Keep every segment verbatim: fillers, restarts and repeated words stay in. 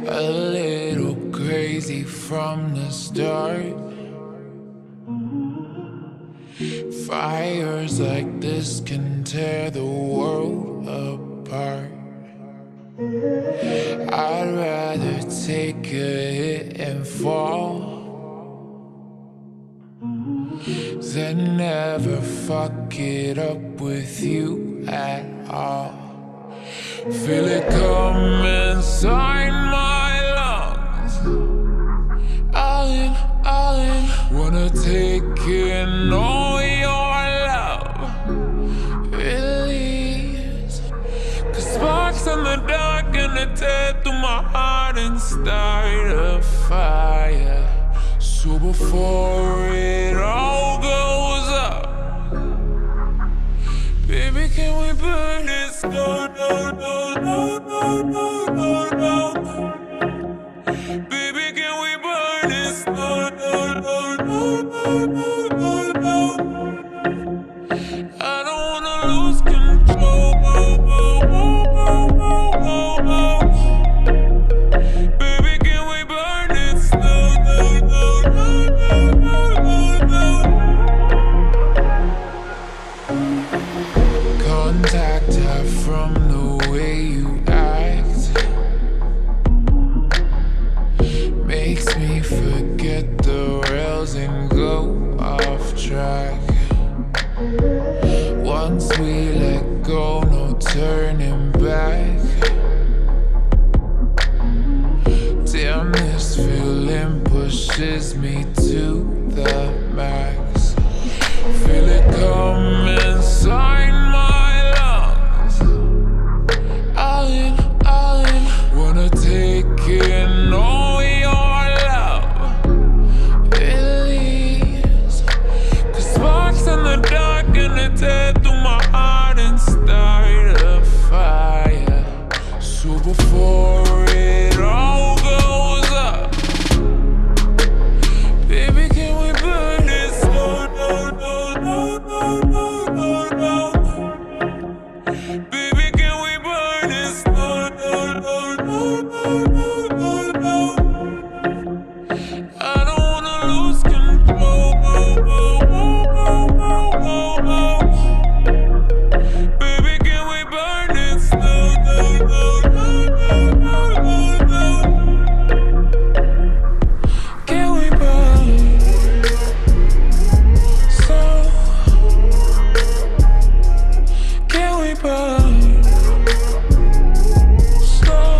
A little crazy from the start. Fires like this can tear the world apart. I'd rather take a hit and fall than never fuck it up with you at all. Feel it come inside my lungs. All in, all in. Wanna take in all your love. Release. Cause sparks in the dark gonna tear through my heart and start a fire. So before it all goes up, baby, can we burn this? No, no, no, no, no, no, no, no. Baby, can we burn this? No, no, no, no, no, no, no, no. I don't wanna lose control. Oh, oh, oh, oh, oh, oh. Baby, can we burn this? No, no, no, no, no, no, no, no. Contact her from the way you act. Makes me forget the rails and go off track. Once we let go, no turning back. Damn, this feeling pushes me to the max. Feel it come inside my lungs. All in, all in. Wanna take in all your love. Release. Cause sparks in the dark gonna tear through my heart and start a fire. So before it all goes up, baby, can we burn this? No, no, no, no, no, no, no, no. Baby, can we burn this? No, no, no, no, no, no, no, no. I don't wanna lose control. Oh, oh, oh, oh, oh, oh, oh. Baby, can we burn this? No, no, no, no, no, no, no, no. Can we burn so? Can we burn slow?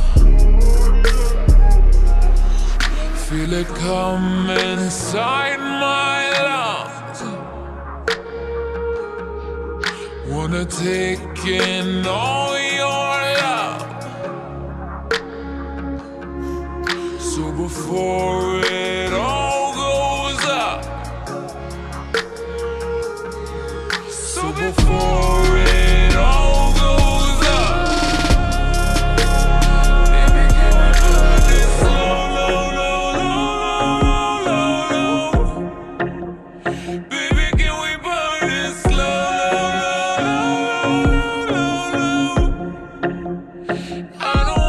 Feel it come inside my lungs. Wanna take in all your love. So before it all goes up, so before it all goes up, baby, can we burn this slow, low, low, low, low, low, low? Baby, can we burn this slow, low, low, low, low, low? I don't